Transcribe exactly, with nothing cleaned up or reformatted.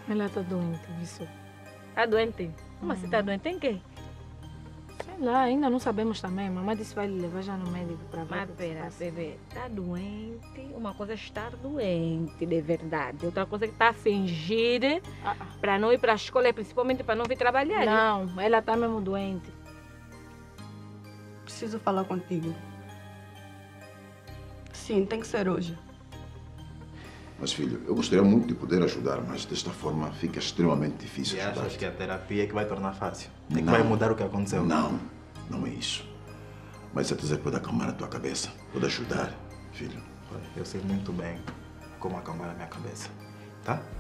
Ela está doente, isso. Tá doente? Como assim tá doente? Tem quê? Sei lá, ainda não sabemos também. Mamãe disse que vai lhe levar já no médico para ver. Mas pera, bebê, tá doente. Uma coisa é estar doente de verdade. Outra coisa é que tá a fingir Ah, para não ir para a escola e principalmente para não vir trabalhar. não, ela está mesmo doente. Preciso falar contigo. Sim, tem que ser hoje. Mas, filho, eu gostaria muito de poder ajudar, mas desta forma fica extremamente difícil E ajudar. achas que a terapia é que vai tornar fácil? É que Não. vai mudar o que aconteceu? Não, não é isso. Mas certeza que pode acalmar a tua cabeça. Pode ajudar, filho. Eu sei muito bem como acalmar a minha cabeça, tá?